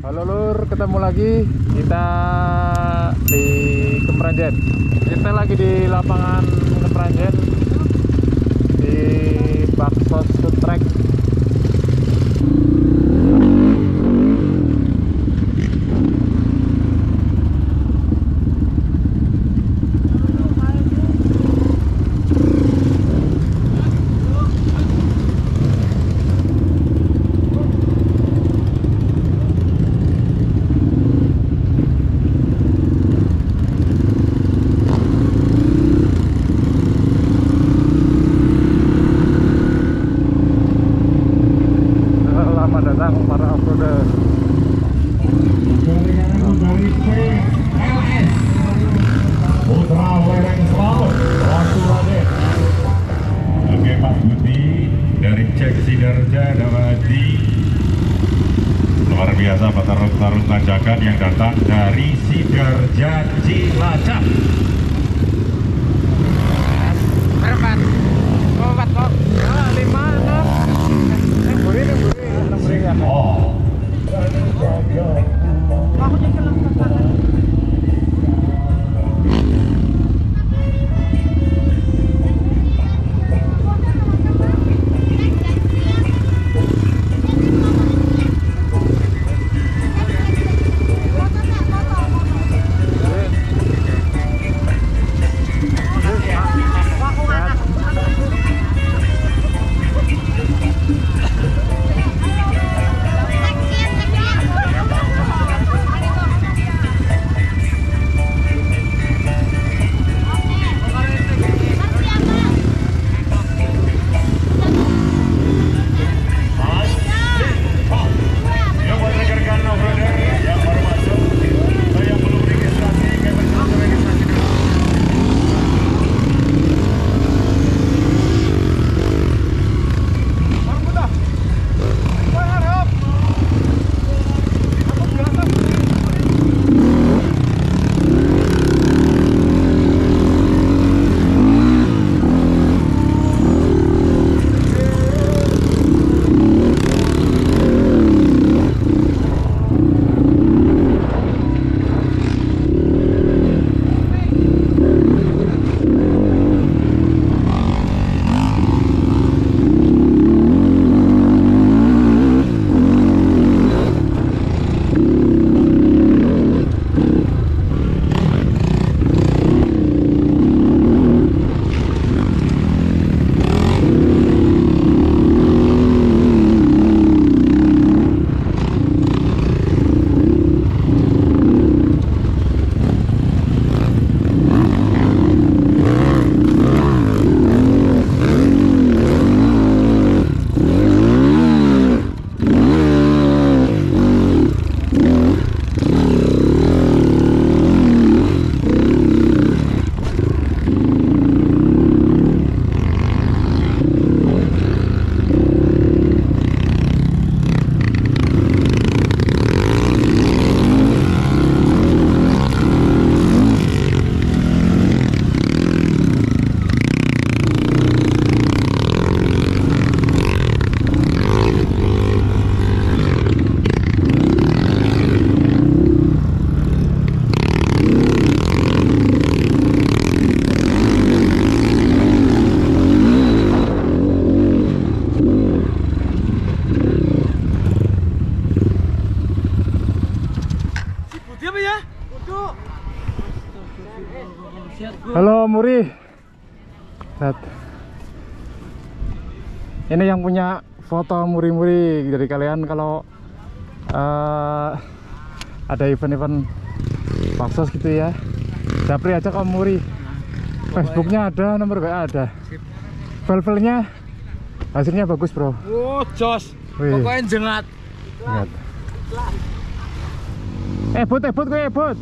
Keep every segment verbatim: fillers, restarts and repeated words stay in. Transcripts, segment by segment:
Halo lur, ketemu lagi kita di Kemranjen. Kita lagi di lapangan Kemranjen di Baksos Track. Luar biasa petarung-petarung tanjakan yang datang dari Sidarja Cilacap. Berapa? Empat kok? Lima, enam. Eh, buri, buri, enam buri ya. Oh. Aku jadi kelam kelam. Halo Muri. Lihat. Ini yang punya foto Muri-Muri dari kalian kalau uh, ada event-event Baksos gitu ya. Japri aja ke Muri. Facebooknya ada, nomor W A ada. File-filenya hasilnya bagus bro. Oh jos. Pokoknya jengat. Lihat. Eh bot, eh bot, gue bot.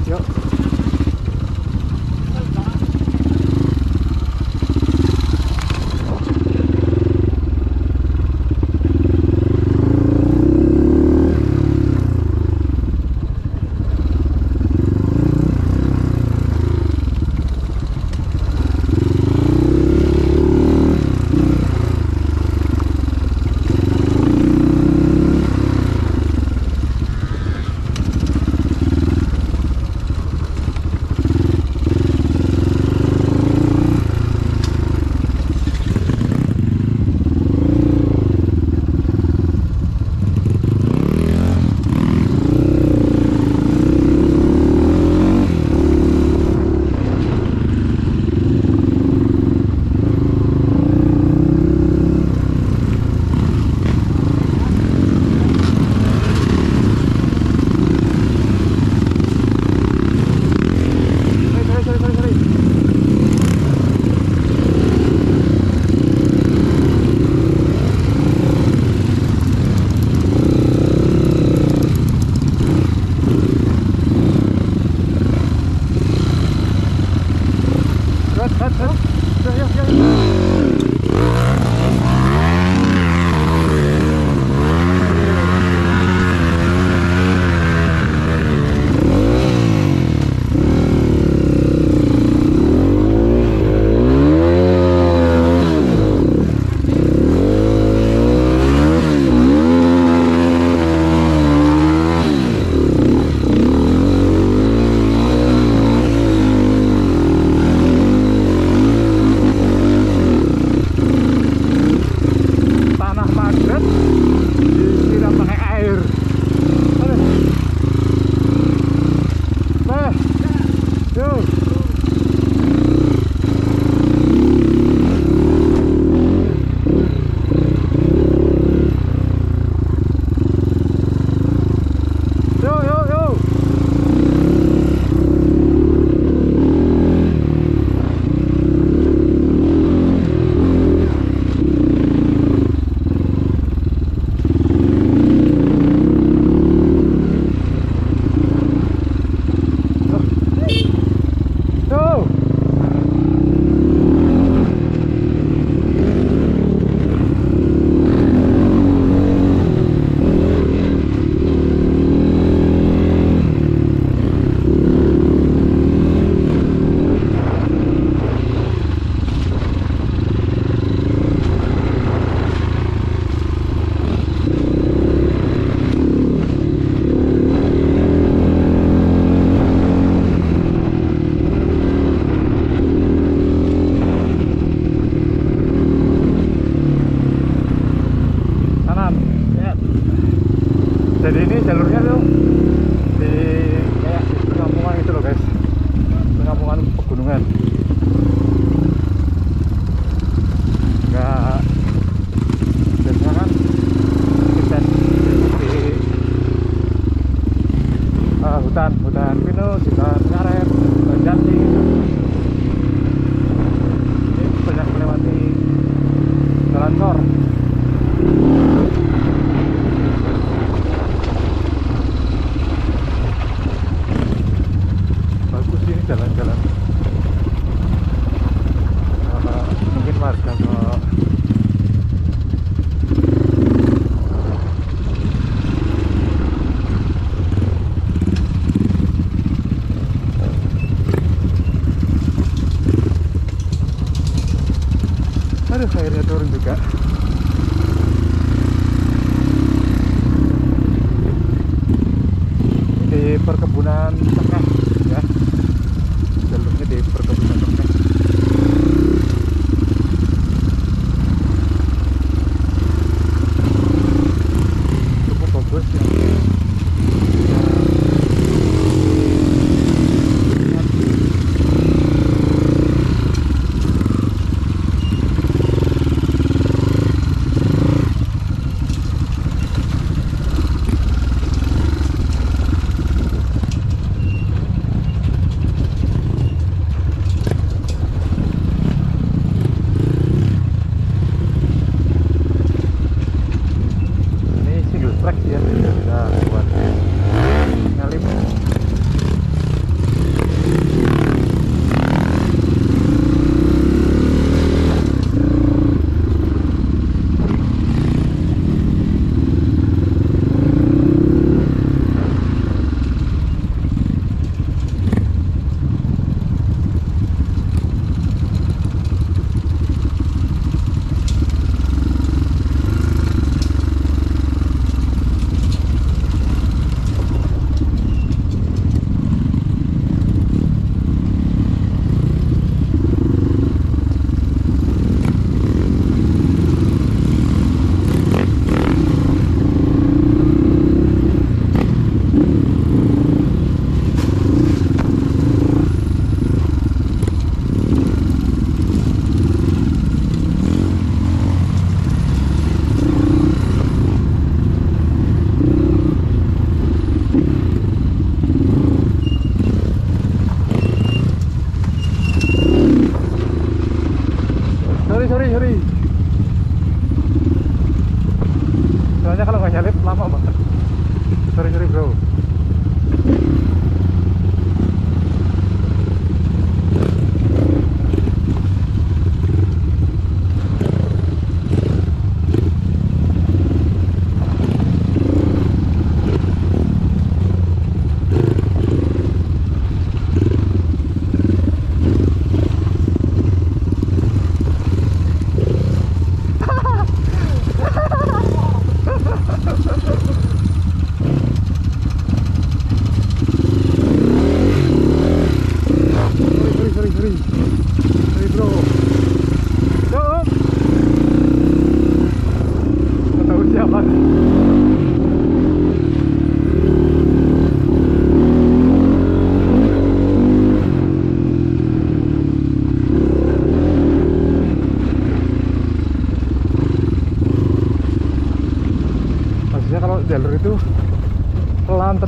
Yuk. Jadi ini jalurnya tuh di kayak di perkampungan gitu loh guys, perkampungan pegunungan. Enggak biasanya kan kita di uh, hutan, hutan pinus, hutan karet, hutan jati gitu. Ini banyak melewati jalan tol. Jalan-jalan uh, mungkin warga ke aduh airnya turun juga. Di perkebunan tengah ya, jalurnya di perkebunan tengah. Cukup bagus ya.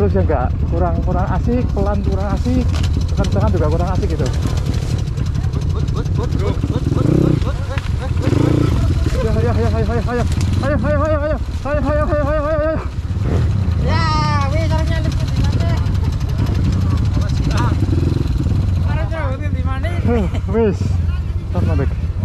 terus ya enggak kurang kurang asik, pelan kurang asik, kencang juga kurang asik gitu. Ayo ayo ayo ayo ayo ayo ayo ayo ayo ayo ayo ayo ayo ayo ayo ayo. Ya, wih caranya liput di mana? Caranya liput di mana? Wis, stop nabek.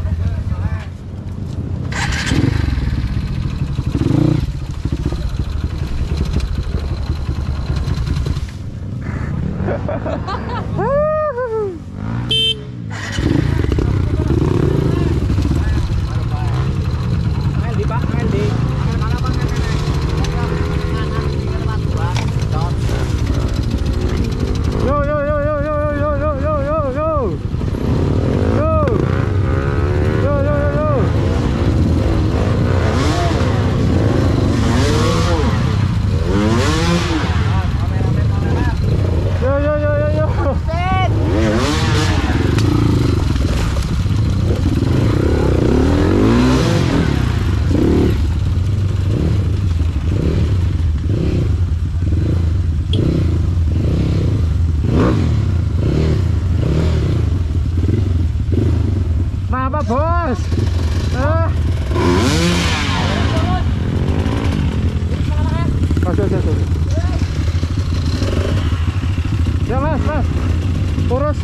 Yo yo yo yo yo yo yo yo yo yo yo yo yo yo yo. Yo yo yo yo yo. Kenapa bos? Ah. Mas, mas, mas. Ya mas, mas. Terus.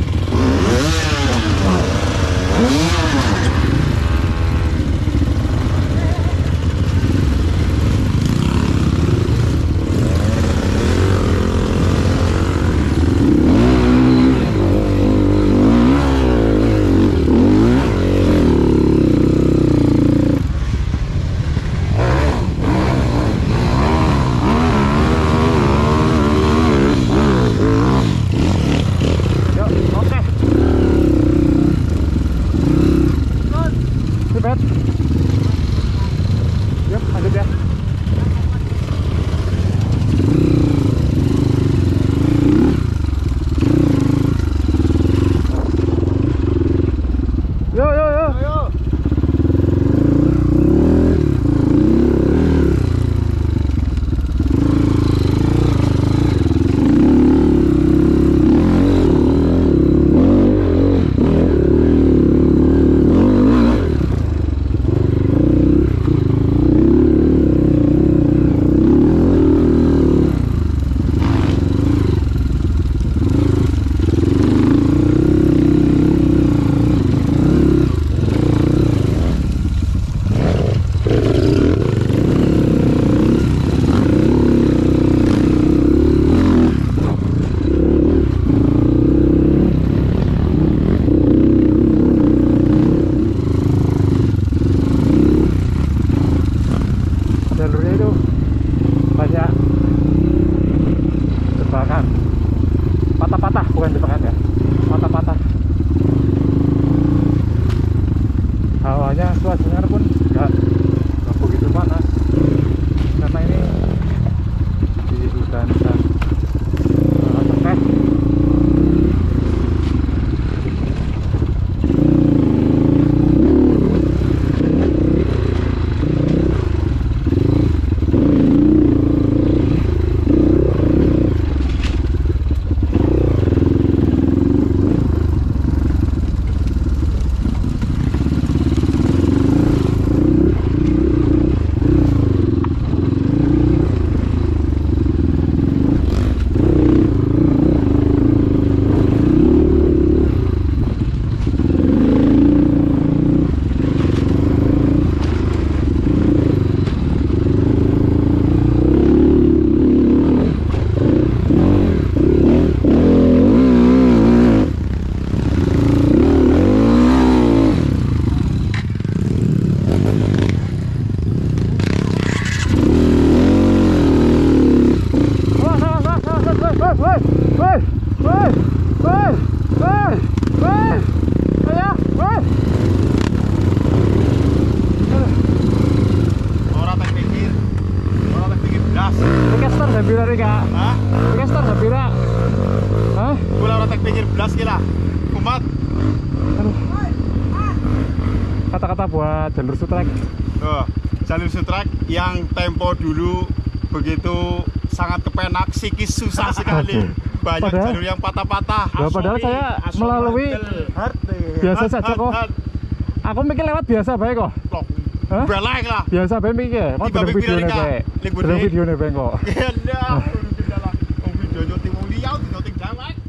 Kata-kata buat jalur sutrek. Oh, jalur sutrek yang tempo dulu begitu sangat kepenak, psikis susah sekali. Banyak Padahal- jalur yang patah-patah. Ya, padahal Asori, saya asori melalui hati. biasa Hat, saja hat, kok. hat. Aku mikir lewat biasa bae kok. Loh, Hah? balik lah. Biasa bae mikir. Kok Tiba deleng mikir videone lagi, bae. link Deleng gede. videone bae kok. Ya, udah lah. Oh, video nyuting wong liya, nyuting Jawa.